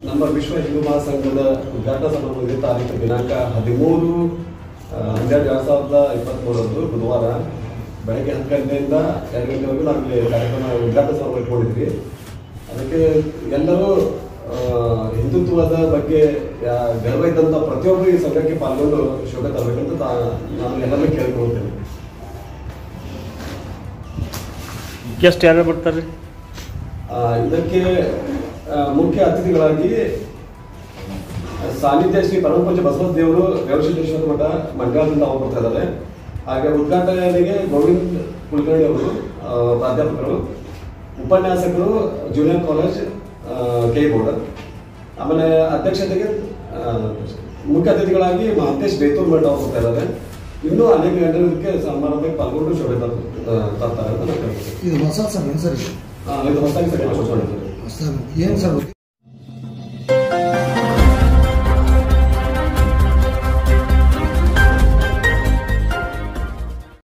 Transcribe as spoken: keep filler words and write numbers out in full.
ನಮ್ಮ ವಿಶ್ವ ಹಿಂದೂ ಮಹಾಸಂಘದ ಉದ್ಘಾಟನಾ ಸಮಾರಂಭದಲ್ಲಿ ತಾರೀಕು ದಿನಾಂಕ ಹದಿಮೂರು ಹನ್ನೆರಡು ಎರಡ್ ಸಾವಿರದ ಇಪ್ಪತ್ತ್ಮೂರರಂದು ಬುಧವಾರ ಬೆಳಗ್ಗೆ ಹತ್ತು ಗಂಟೆಯಿಂದ ಎರಡು ಗಂಟೆವರೆಗೂ ನಾವು ಇಲ್ಲಿ ಕಾರ್ಯಕ್ರಮ ಉದ್ಘಾಟನಾ ಸಮಾರಂಭ ಇಟ್ಕೊಂಡಿದ್ವಿ. ಅದಕ್ಕೆ ಎಲ್ಲರೂ ಹಿಂದುತ್ವದ ಬಗ್ಗೆ ಗರ್ವ ಇದ್ದಂಥ ಪ್ರತಿಯೊಬ್ಬರು ಈ ಸಂಘಕ್ಕೆ ಪಾಲ್ಗೊಂಡು ಶೋಭೆ ತರಬೇಕಂತ ನಾನು ಎಲ್ಲರೂ ಕೇಳ್ಕೊಳ್ತೇನೆ. ಎಷ್ಟು ಯಾರು ಬರ್ತಾರೆ? ಇದಕ್ಕೆ ಮುಖ್ಯ ಅತಿಥಿಗಳಾಗಿ ಸಾನ್ನಿಧ್ಯ ಶ್ರೀ ಪರಮಪೂಜ್ಯ ಬಸವ ದೇವರು ಗವಿಸಿದ್ದೇಶ್ವರ ಮಠ ಮಂಡ್ಯದಿಂದ ಅವರು ಬರ್ತಾ ಇದ್ದಾರೆ. ಹಾಗೆ ಉದ್ಘಾಟನೆಗೆ ಗೋವಿಂದ್ ಕುಲಕರ್ಣಿ ಅವರು ಪ್ರಾಧ್ಯಾಪಕರು, ಉಪನ್ಯಾಸಕರು ಜೂನಿಯರ್ ಕಾಲೇಜ್ ಕೆ ಬೋರ್ಡ್. ಆಮೇಲೆ ಅಧ್ಯಕ್ಷತೆಗೆ ಮುಖ್ಯ ಅತಿಥಿಗಳಾಗಿ ಮಹಂತೇಶ್ ಬೇತೂರ್ ಮಠ ಅವರು ಬರ್ತಾ ಇದ್ದಾರೆ. ಇನ್ನೂ ಅನೇಕ ಗಣ್ಯರು ಇದಕ್ಕೆ ಸಮಾರಂಭಕ್ಕೆ ಪಾಲ್ಗೊಂಡು ಶೋಭೆ ತರ್ತಾರೆ ಅಂತ ನಾನು ಹೇಳ್ತೀನಿ. ಇದು ಹೊಸ ಸರ್ ಸರ್ ಇದು ಹೊಸದಾಗಿ ಸರ್ ಏನು ಸರ್?